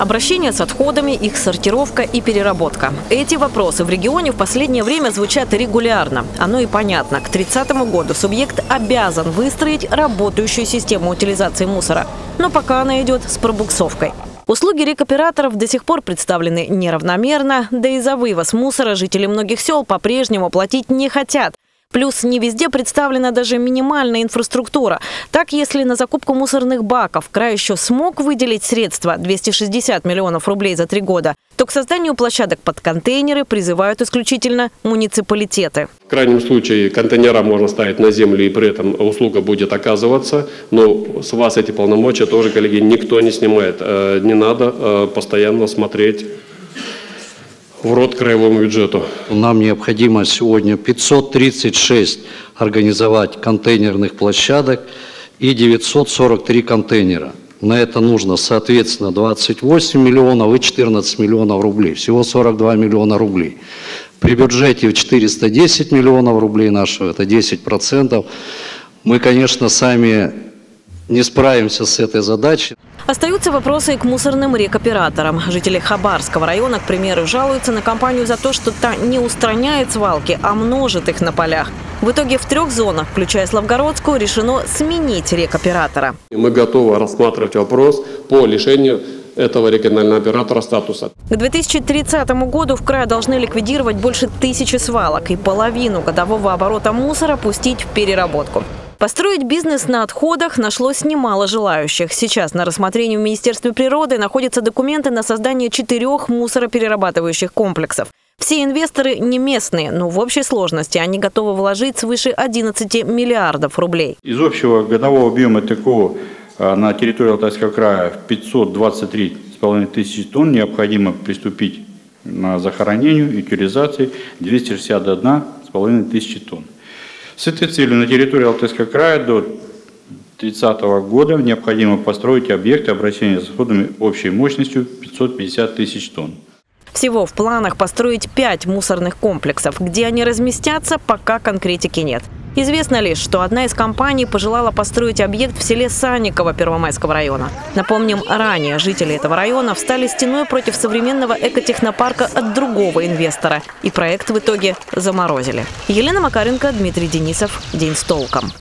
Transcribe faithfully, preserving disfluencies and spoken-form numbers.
Обращение с отходами, их сортировка и переработка. Эти вопросы в регионе в последнее время звучат регулярно. Оно и понятно. К тридцатому году субъект обязан выстроить работающую систему утилизации мусора. Но пока она идет с пробуксовкой. Услуги рекоператоров до сих пор представлены неравномерно, да и за вывоз мусора жители многих сел по-прежнему платить не хотят. Плюс не везде представлена даже минимальная инфраструктура. Так, если на закупку мусорных баков край еще смог выделить средства – двести шестьдесят миллионов рублей за три года, то к созданию площадок под контейнеры призывают исключительно муниципалитеты. В крайнем случае контейнера можно ставить на землю, и при этом услуга будет оказываться. Но с вас эти полномочия тоже, коллеги, никто не снимает. Не надо постоянно смотреть в рот краевому бюджету. Нам необходимо сегодня пятьсот тридцать шесть организовать контейнерных площадок и девятьсот сорок три контейнера. На это нужно, соответственно, двадцать восемь миллионов и четырнадцать миллионов рублей. Всего сорок два миллиона рублей. При бюджете в четыреста десять миллионов рублей нашего, это десять процентов, мы, конечно, сами не справимся с этой задачей. Остаются вопросы и к мусорным рекоператорам. Жители Хабарского района, к примеру, жалуются на компанию за то, что та не устраняет свалки, а множит их на полях. В итоге в трех зонах, включая Славгородскую, решено сменить рекоператора. Мы готовы рассматривать вопрос по лишению этого регионального оператора статуса. К две тысячи тридцатому году в крае должны ликвидировать больше тысячи свалок и половину годового оборота мусора пустить в переработку. Построить бизнес на отходах нашлось немало желающих. Сейчас на рассмотрении в Министерстве природы находятся документы на создание четырех мусороперерабатывающих комплексов. Все инвесторы не местные, но в общей сложности они готовы вложить свыше одиннадцати миллиардов рублей. Из общего годового объема такого на территории Алтайского края в пятьсот двадцать три с половиной тысячи тонн необходимо приступить на захоронению и утилизации двести шестьдесят одна с половиной тысячи тонн. С этой целью на территории Алтайского края до тридцатого года необходимо построить объекты обращения с отходами общей мощностью пятьсот пятьдесят тысяч тонн. Всего в планах построить пять мусорных комплексов. Где они разместятся, пока конкретики нет. Известно лишь, что одна из компаний пожелала построить объект в селе Санниково Первомайского района. Напомним, ранее жители этого района встали стеной против современного экотехнопарка от другого инвестора. И проект в итоге заморозили. Елена Макаренко, Дмитрий Денисов. День с толком.